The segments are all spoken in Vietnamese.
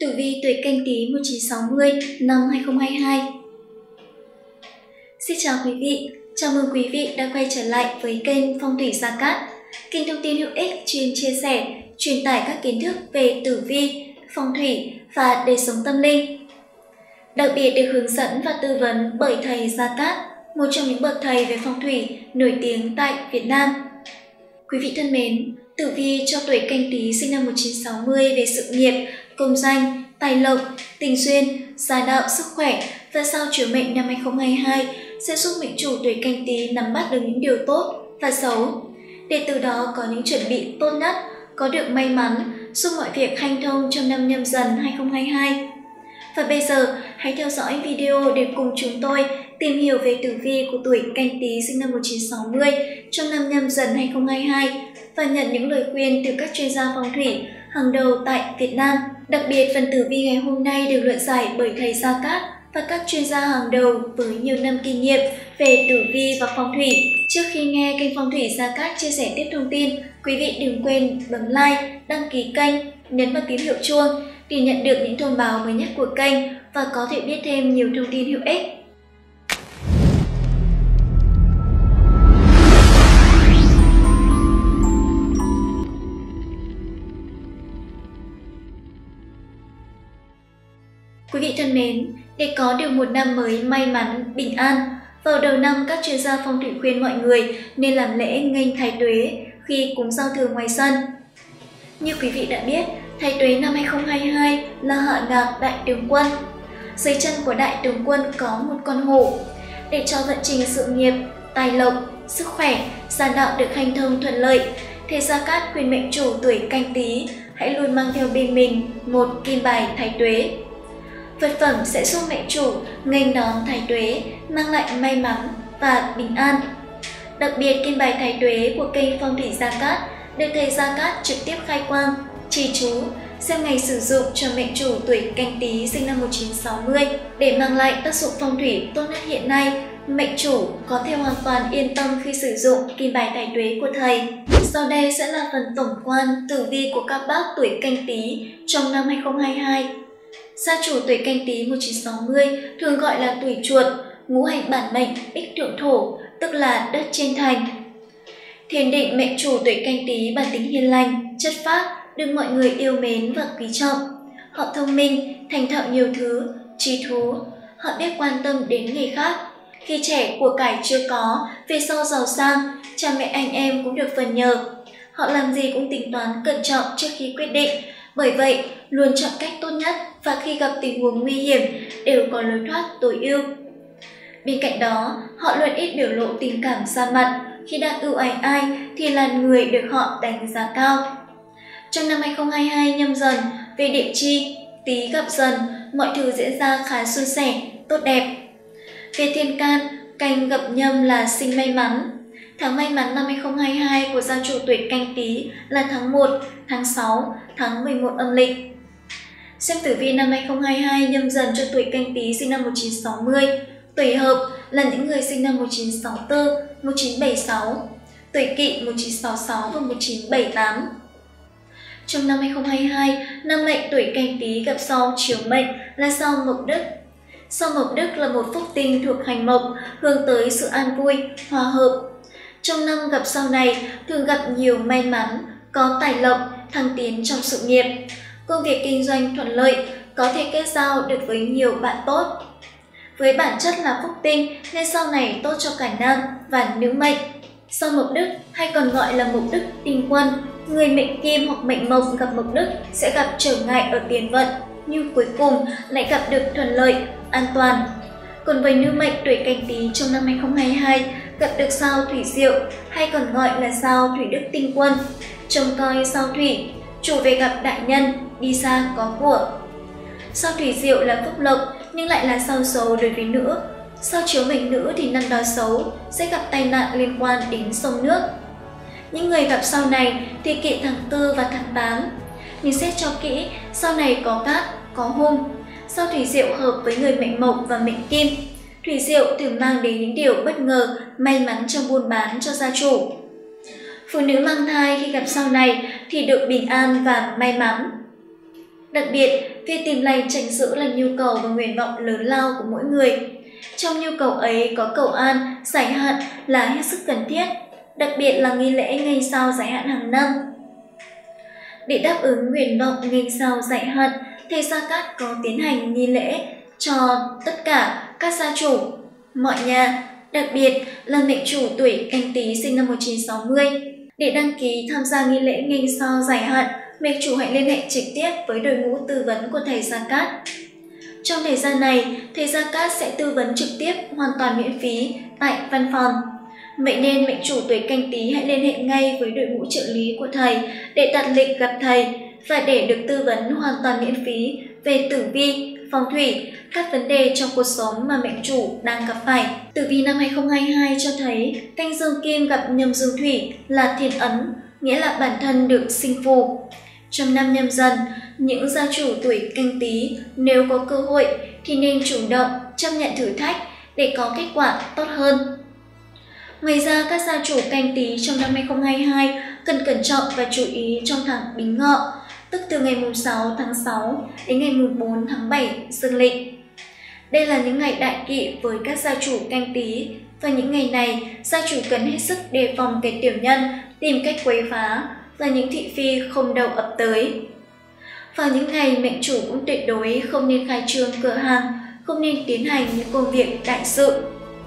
Tử vi tuổi Canh Tý 1960 năm 2022. Xin chào quý vị, chào mừng quý vị đã quay trở lại với kênh Phong thủy Gia Cát, kênh thông tin hữu ích chuyên chia sẻ, truyền tải các kiến thức về tử vi, phong thủy và đời sống tâm linh. Đặc biệt được hướng dẫn và tư vấn bởi thầy Gia Cát, một trong những bậc thầy về phong thủy nổi tiếng tại Việt Nam. Quý vị thân mến, tử vi cho tuổi Canh Tý sinh năm 1960 về sự nghiệp, công danh, tài lộc, tình duyên, gia đạo, sức khỏe và sao chiếu mệnh năm 2022 sẽ giúp mệnh chủ tuổi Canh Tý nắm bắt được những điều tốt và xấu, để từ đó có những chuẩn bị tốt nhất, có được may mắn, giúp mọi việc hanh thông trong năm Nhâm Dần 2022. Và bây giờ, hãy theo dõi video để cùng chúng tôi tìm hiểu về tử vi của tuổi Canh Tý sinh năm 1960 trong năm Nhâm Dần 2022 và nhận những lời khuyên từ các chuyên gia phong thủy hàng đầu tại Việt Nam. Đặc biệt, phần tử vi ngày hôm nay được luận giải bởi thầy Gia Cát và các chuyên gia hàng đầu với nhiều năm kinh nghiệm về tử vi và phong thủy. Trước khi nghe kênh Phong thủy Gia Cát chia sẻ tiếp thông tin, quý vị đừng quên bấm like, đăng ký kênh, nhấn vào tím hiệu chuông để nhận được những thông báo mới nhất của kênh và có thể biết thêm nhiều thông tin hữu ích. Quý vị thân mến, để có được một năm mới may mắn, bình an, vào đầu năm các chuyên gia phong thủy khuyên mọi người nên làm lễ nghênh Thái Tuế khi cúng giao thừa ngoài sân. Như quý vị đã biết, Thái Tuế năm 2022 là hạ ngạc đại tướng quân. Dưới chân của đại tướng quân có một con hổ. Để cho vận trình sự nghiệp, tài lộc, sức khỏe, gia đạo được hanh thông thuận lợi, thầy Gia Cát khuyên mệnh chủ tuổi Canh Tý hãy luôn mang theo bên mình một kim bài Thái Tuế. Vật phẩm sẽ giúp mệnh chủ nghênh đón Thái Tuế, mang lại may mắn và bình an. Đặc biệt, kim bài Thái Tuế của kênh Phong thủy Gia Cát được thầy Gia Cát trực tiếp khai quang, trì chú, xem ngày sử dụng cho mệnh chủ tuổi Canh Tý sinh năm 1960 để mang lại tác dụng phong thủy tốt nhất hiện nay. Mệnh chủ có thể hoàn toàn yên tâm khi sử dụng kim bài Thái Tuế của thầy. Sau đây sẽ là phần tổng quan tử vi của các bác tuổi Canh Tý trong năm 2022. Gia chủ tuổi Canh Tý 1960 thường gọi là tuổi chuột, ngũ hành bản mệnh ích thượng thổ, tức là đất trên thành. Thiền định mệnh chủ tuổi Canh Tý bản tính hiền lành, chất phác, được mọi người yêu mến và quý trọng. Họ thông minh, thành thạo nhiều thứ, trí thú, họ biết quan tâm đến người khác. Khi trẻ của cải chưa có, về sau giàu sang, cha mẹ anh em cũng được phần nhờ. Họ làm gì cũng tính toán cẩn trọng trước khi quyết định, bởi vậy luôn chọn cách tốt nhất và khi gặp tình huống nguy hiểm đều có lối thoát tối ưu. Bên cạnh đó, họ luôn ít biểu lộ tình cảm ra mặt, khi đang ưu ái ai thì là người được họ đánh giá cao. Trong năm 2022 Nhâm Dần, về địa chi, Tý gặp Dần, mọi thứ diễn ra khá suôn sẻ, tốt đẹp. Về thiên can, Canh gặp Nhâm là sinh may mắn. Tháng may mắn năm 2022 của gia chủ tuổi Canh Tý là tháng 1, tháng 6, tháng 11 âm lịch. Xem tử vi năm 2022 Nhâm Dần cho tuổi Canh Tý sinh năm 1960. Tuổi hợp là những người sinh năm 1964, 1976, tuổi Kỵ 1966 và 1978. Trong năm 2022, năm mệnh tuổi Canh Tý gặp sao chiếu mệnh là sao Mộc Đức. Sao Mộc Đức là một phúc tinh thuộc hành mộc, hướng tới sự an vui, hòa hợp. Trong năm gặp sao này thường gặp nhiều may mắn, có tài lộc, thăng tiến trong sự nghiệp. Công việc kinh doanh thuận lợi, có thể kết giao được với nhiều bạn tốt. Với bản chất là phúc tinh nên sau này tốt cho cả nam và nữ mệnh. Sao Mộc Đức hay còn gọi là Mộc Đức tinh quân, người mệnh Kim hoặc mệnh Mộc gặp Mộc Đức sẽ gặp trở ngại ở tiền vận, nhưng cuối cùng lại gặp được thuận lợi, an toàn. Còn với nữ mệnh tuổi Canh Tý trong năm 2022 gặp được sao Thủy Diệu hay còn gọi là sao Thủy Đức tinh quân, trông coi sao Thủy, chủ về gặp đại nhân, đi xa có của. Sao Thủy Diệu là phúc lộc nhưng lại là sao xấu đối với nữ. Sao chiếu mệnh nữ thì năm đó xấu, sẽ gặp tai nạn liên quan đến sông nước. Những người gặp sao này thì kỵ tháng 4 và tháng 8. Nhưng xét cho kỹ, sao này có cát, có hung. Sao Thủy Diệu hợp với người mệnh Mộc và mệnh Kim. Thủy Diệu thường mang đến những điều bất ngờ, may mắn trong buôn bán cho gia chủ. Phụ nữ mang thai khi gặp sao này thì được bình an và may mắn. Đặc biệt, việc tìm lành tránh dữ là nhu cầu và nguyện vọng lớn lao của mỗi người. Trong nhu cầu ấy có cầu an, giải hạn là hết sức cần thiết, đặc biệt là nghi lễ nghênh sao giải hạn hàng năm. Để đáp ứng nguyện vọng nghênh sao giải hạn, thầy Gia Cát có tiến hành nghi lễ cho tất cả các gia chủ, mọi nhà, đặc biệt là mệnh chủ tuổi Canh Tý sinh năm 1960. Để đăng ký tham gia nghi lễ nghênh sao giải hạn, mệnh chủ hãy liên hệ trực tiếp với đội ngũ tư vấn của thầy Gia Cát. Trong thời gian này, thầy Gia Cát sẽ tư vấn trực tiếp hoàn toàn miễn phí tại văn phòng. Vậy nên mệnh chủ tuổi Canh Tý hãy liên hệ ngay với đội ngũ trợ lý của thầy để đặt lịch gặp thầy và để được tư vấn hoàn toàn miễn phí về tử vi, phong thủy, các vấn đề trong cuộc sống mà mệnh chủ đang gặp phải. Tử vi năm 2022 cho thấy canh dương kim gặp nhâm dương thủy là thiên ấn, nghĩa là bản thân được sinh phù. Trong năm Nhâm Dần, những gia chủ tuổi Canh Tý nếu có cơ hội thì nên chủ động chấp nhận thử thách để có kết quả tốt hơn. Ngoài ra, các gia chủ Canh Tý trong năm 2022 cần cẩn trọng và chú ý trong tháng Bính Ngọ, tức từ ngày 6 tháng 6 đến ngày 4 tháng 7 dương lịch. Đây là những ngày đại kỵ với các gia chủ Canh Tý, và những ngày này, gia chủ cần hết sức đề phòng kẻ tiểu nhân tìm cách quấy phá và những thị phi không đầu ập tới. Vào những ngày, mệnh chủ cũng tuyệt đối không nên khai trương cửa hàng, không nên tiến hành những công việc đại sự.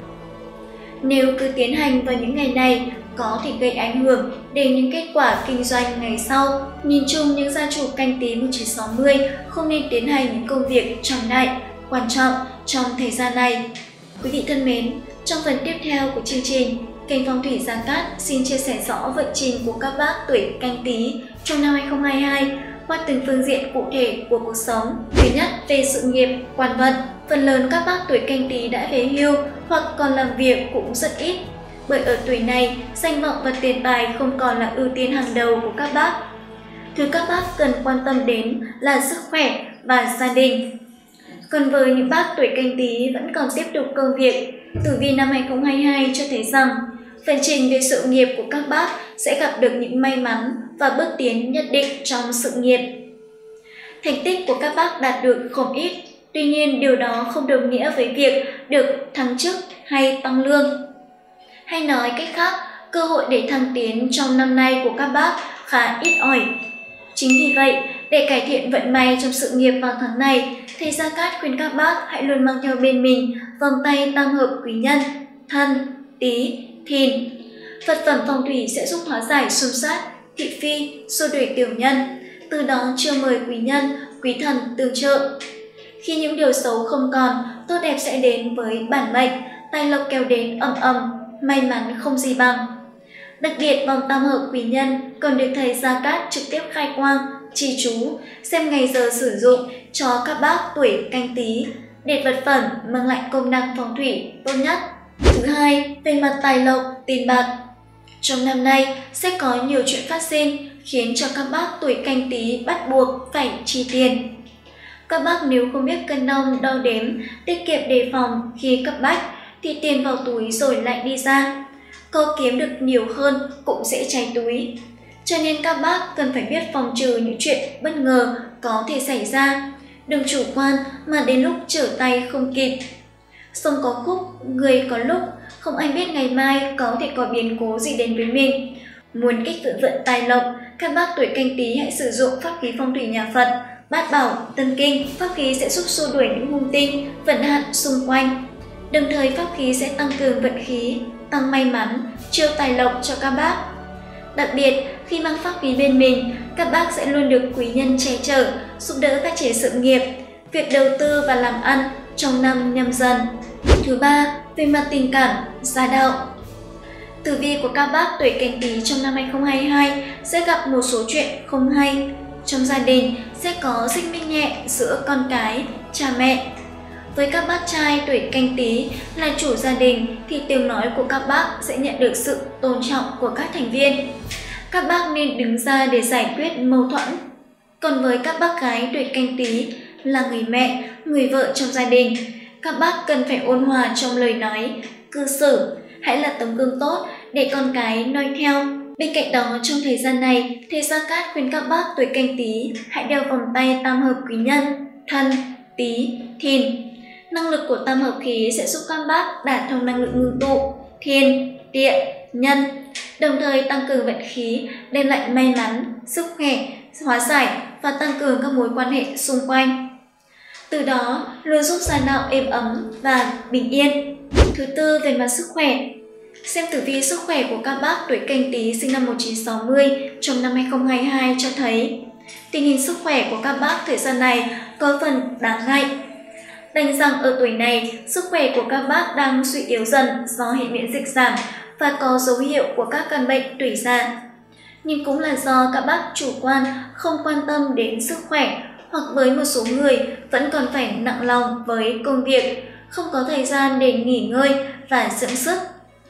Nếu cứ tiến hành vào những ngày này, có thể gây ảnh hưởng đến những kết quả kinh doanh ngày sau. Nhìn chung, những gia chủ Canh Tý 1960 không nên tiến hành những công việc trọng đại, quan trọng trong thời gian này. Quý vị thân mến, trong phần tiếp theo của chương trình, kênh Phong thủy Gia Cát xin chia sẻ rõ vận trình của các bác tuổi Canh Tý trong năm 2022 qua từng phương diện cụ thể của cuộc sống. Thứ nhất, về sự nghiệp, quan vận. Phần lớn các bác tuổi Canh Tý đã về hưu hoặc còn làm việc cũng rất ít. Bởi ở tuổi này, danh vọng và tiền tài không còn là ưu tiên hàng đầu của các bác. Thứ các bác cần quan tâm đến là sức khỏe và gia đình. Còn với những bác tuổi Canh Tý vẫn còn tiếp tục công việc, tử vi năm 2022 cho thấy rằng phần trình về sự nghiệp của các bác sẽ gặp được những may mắn và bước tiến nhất định trong sự nghiệp. Thành tích của các bác đạt được không ít, tuy nhiên điều đó không đồng nghĩa với việc được thăng chức hay tăng lương. Hay nói cách khác, cơ hội để thăng tiến trong năm nay của các bác khá ít ỏi. Chính vì vậy, để cải thiện vận may trong sự nghiệp vào tháng này, thầy Gia Cát khuyên các bác hãy luôn mang theo bên mình vòng tay tam hợp quý nhân, Thân, Tý, Thìn. Vật phẩm phong thủy sẽ giúp hóa giải xung sát, thị phi, xua đuổi tiểu nhân, từ đó chiêu mời quý nhân, quý thần tương trợ. Khi những điều xấu không còn, tốt đẹp sẽ đến với bản mệnh, tài lộc kéo đến ầm ầm, may mắn không gì bằng. Đặc biệt, vòng tam hợp quý nhân còn được thầy Gia Cát trực tiếp khai quang, chỉ chú, xem ngày giờ sử dụng cho các bác tuổi Canh Tý để vật phẩm mang lại công năng phong thủy tốt nhất. Thứ hai, về mặt tài lộc, tiền bạc. Trong năm nay sẽ có nhiều chuyện phát sinh khiến cho các bác tuổi Canh Tý bắt buộc phải chi tiền. Các bác nếu không biết cân đong đo đếm, tiết kiệm đề phòng khi cấp bách thì tiền vào túi rồi lại đi ra. Có kiếm được nhiều hơn cũng sẽ cháy túi. Cho nên các bác cần phải biết phòng trừ những chuyện bất ngờ có thể xảy ra. Đừng chủ quan mà đến lúc trở tay không kịp. Sông có khúc, người có lúc, không ai biết ngày mai có thể có biến cố gì đến với mình. Muốn kích vận tài lộc, các bác tuổi Canh Tý hãy sử dụng pháp khí phong thủy nhà Phật, Bát Bảo, Tân Kinh. Pháp khí sẽ giúp xua đuổi những hung tinh, vận hạn xung quanh. Đồng thời pháp khí sẽ tăng cường vận khí, tăng may mắn, chiêu tài lộc cho các bác. Đặc biệt, khi mang pháp khí bên mình, các bác sẽ luôn được quý nhân che chở, giúp đỡ phát triển sự nghiệp, việc đầu tư và làm ăn trong năm Nhâm Dần. Thứ ba, về mặt tình cảm, gia đạo. Tử vi của các bác tuổi Canh Tý trong năm 2022 sẽ gặp một số chuyện không hay. Trong gia đình sẽ có xích mích nhẹ giữa con cái, cha mẹ. Với các bác trai tuổi Canh Tý là chủ gia đình thì tiếng nói của các bác sẽ nhận được sự tôn trọng của các thành viên. Các bác nên đứng ra để giải quyết mâu thuẫn. Còn với các bác gái tuổi Canh Tý là người mẹ, người vợ trong gia đình, các bác cần phải ôn hòa trong lời nói, cư xử, hãy là tấm gương tốt để con cái noi theo. Bên cạnh đó, trong thời gian này, thầy Gia Cát khuyên các bác tuổi Canh Tý hãy đeo vòng tay tam hợp quý nhân Thân, Tý, Thìn. Năng lực của tam hợp khí sẽ giúp các bác đả thông năng lượng ngưng tụ Thiên, Địa, Nhân, đồng thời tăng cường vận khí, đem lại may mắn, sức khỏe, hóa giải và tăng cường các mối quan hệ xung quanh. Từ đó, luôn giúp gia đạo êm ấm và bình yên. Thứ tư, về mặt sức khỏe. Xem tử vi sức khỏe của các bác tuổi Canh Tý sinh năm 1960 trong năm 2022 cho thấy tình hình sức khỏe của các bác thời gian này có phần đáng ngại. Đành rằng ở tuổi này, sức khỏe của các bác đang suy yếu dần do hệ miễn dịch giảm và có dấu hiệu của các căn bệnh tuổi già. Nhưng cũng là do các bác chủ quan, không quan tâm đến sức khỏe, hoặc với một số người vẫn còn phải nặng lòng với công việc, không có thời gian để nghỉ ngơi và dưỡng sức.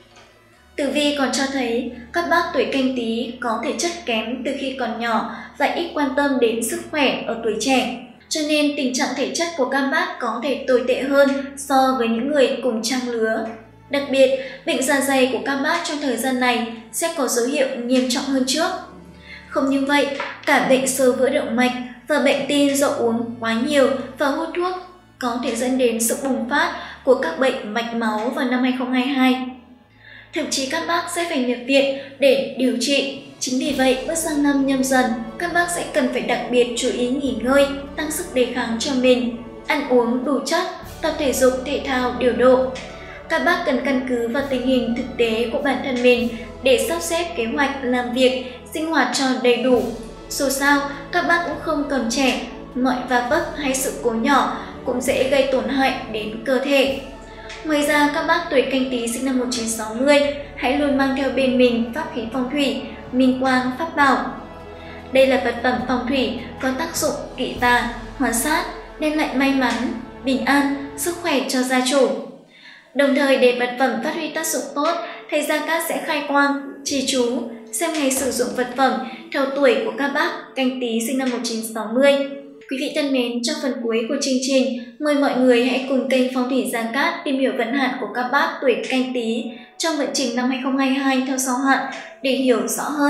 Tử vi còn cho thấy các bác tuổi Canh Tý có thể chất kém từ khi còn nhỏ và ít quan tâm đến sức khỏe ở tuổi trẻ. Cho nên tình trạng thể chất của các bác có thể tồi tệ hơn so với những người cùng trang lứa. Đặc biệt, bệnh dạ dày của các bác trong thời gian này sẽ có dấu hiệu nghiêm trọng hơn trước. Không như vậy, cả bệnh xơ vữa động mạch và bệnh tim do uống quá nhiều và hút thuốc có thể dẫn đến sự bùng phát của các bệnh mạch máu vào năm 2022. Thậm chí các bác sẽ phải nhập viện để điều trị. Chính vì vậy, bước sang năm Nhâm Dần, các bác sẽ cần phải đặc biệt chú ý nghỉ ngơi, tăng sức đề kháng cho mình, ăn uống đủ chất, tập thể dục thể thao điều độ. Các bác cần căn cứ vào tình hình thực tế của bản thân mình để sắp xếp kế hoạch làm việc, sinh hoạt cho đầy đủ. Dù sao, các bác cũng không còn trẻ, mọi va vấp hay sự cố nhỏ cũng dễ gây tổn hại đến cơ thể. Ngoài ra, các bác tuổi Canh Tý sinh năm 1960 hãy luôn mang theo bên mình pháp khí phong thủy, minh quang, pháp bảo. Đây là vật phẩm phong thủy có tác dụng kỵ tà, hóa sát, đem lại may mắn, bình an, sức khỏe cho gia chủ. Đồng thời, để vật phẩm phát huy tác dụng tốt, thầy Gia Cát sẽ khai quang, trì chú, xem ngày sử dụng vật phẩm theo tuổi của các bác Canh Tý sinh năm 1960. Quý vị thân mến, trong phần cuối của chương trình, mời mọi người hãy cùng kênh Phong thủy Gia Cát tìm hiểu vận hạn của các bác tuổi Canh Tý trong vận trình năm 2022 theo sao hạn để hiểu rõ hơn.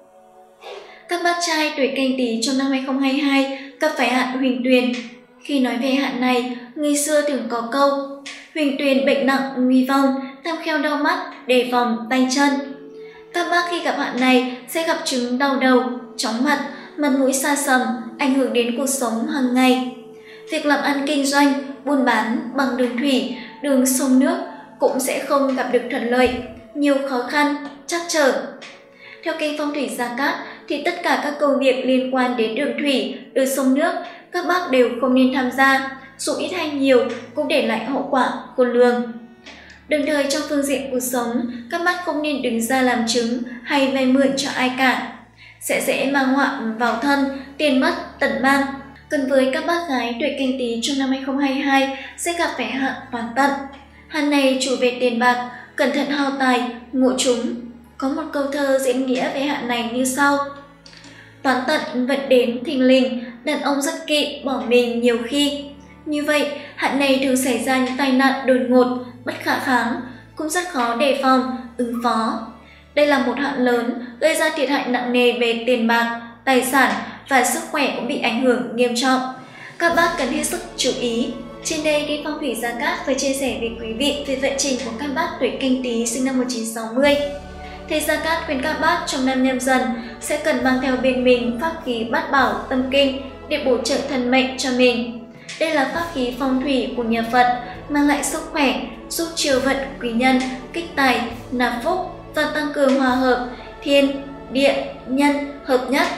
Các bác trai tuổi Canh Tý trong năm 2022 gặp phải hạn Huỳnh Tuyền. Khi nói về hạn này, người xưa thường có câu Huỳnh Tuyền bệnh nặng nguy vong, tam kheo đau mắt, đề phòng tay chân. Các bác khi gặp hạn này sẽ gặp chứng đau đầu, chóng mặt, mặt mũi xa sầm, ảnh hưởng đến cuộc sống hàng ngày. Việc làm ăn kinh doanh, buôn bán bằng đường thủy, đường sông nước cũng sẽ không gặp được thuận lợi, nhiều khó khăn, trắc trở. Theo kênh Phong thủy Gia Cát thì tất cả các công việc liên quan đến đường thủy, đường sông nước, các bác đều không nên tham gia, dù ít hay nhiều cũng để lại hậu quả khôn lường. Đồng thời trong phương diện cuộc sống, các bác không nên đứng ra làm chứng hay vay mượn cho ai cả, sẽ dễ mang họa vào thân, tiền mất tật mang. Còn với các bác gái tuổi Canh Tý trong năm 2022 sẽ gặp phải hạn Toán Tận. Hạn này chủ về tiền bạc, cẩn thận hao tài, ngộ chúng. Có một câu thơ diễn nghĩa về hạn này như sau: Toán tận vận đến thình lình, đàn ông rất kỵ bỏ mình nhiều khi. Như vậy, hạn này thường xảy ra những tai nạn đột ngột, bất khả kháng, cũng rất khó đề phòng, ứng phó. Đây là một hạn lớn, gây ra thiệt hại nặng nề về tiền bạc, tài sản và sức khỏe cũng bị ảnh hưởng nghiêm trọng. Các bác cần hết sức chú ý. Trên đây, kênh Phong thủy Gia Cát vừa chia sẻ với quý vị về vận trình của các bác tuổi Canh Tý sinh năm 1960. Thầy Gia Cát khuyên các bác trong năm Nhâm Dần sẽ cần mang theo bên mình pháp khí Bát Bảo Tâm Kinh để bổ trợ thần mệnh cho mình. Đây là pháp khí phong thủy của nhà Phật, mang lại sức khỏe, giúp chiêu vận quý nhân, kích tài, nạp phúc và tăng cường hòa hợp thiên, địa, nhân hợp nhất.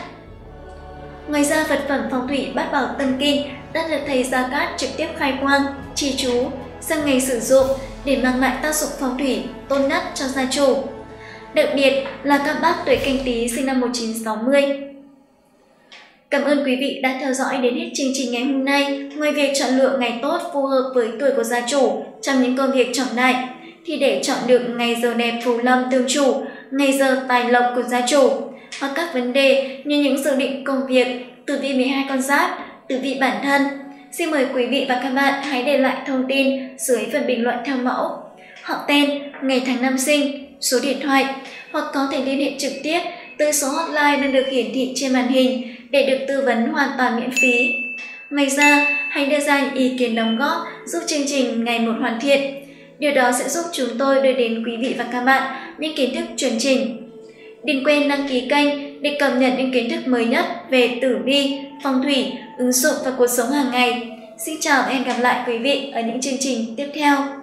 Ngoài ra, vật phẩm phong thủy Bát Bảo Tâm Kinh đã được thầy Gia Cát trực tiếp khai quang, trì chú, sang ngày sử dụng để mang lại tác dụng phong thủy tốt nhất cho gia chủ. Đặc biệt là các bác tuổi Canh Tý sinh năm 1960. Cảm ơn quý vị đã theo dõi đến hết chương trình ngày hôm nay. Ngoài việc chọn lựa ngày tốt phù hợp với tuổi của gia chủ trong những công việc trọng đại, thì để chọn được ngày giờ đẹp phù lâm tương chủ, ngày giờ tài lộc của gia chủ, hoặc các vấn đề như những dự định công việc, tử vi 12 con giáp, tử vi bản thân, xin mời quý vị và các bạn hãy để lại thông tin dưới phần bình luận theo mẫu họ tên, ngày tháng năm sinh, số điện thoại hoặc có thể liên hệ trực tiếp tới số hotline đang được hiển thị trên màn hình để được tư vấn hoàn toàn miễn phí. Ngoài ra, hãy đưa ra những ý kiến đóng góp giúp chương trình ngày một hoàn thiện. Điều đó sẽ giúp chúng tôi đưa đến quý vị và các bạn những kiến thức chuẩn chỉnh. Đừng quên đăng ký kênh để cập nhật những kiến thức mới nhất về tử vi, phong thủy, ứng dụng và cuộc sống hàng ngày. Xin chào và hẹn gặp lại quý vị ở những chương trình tiếp theo.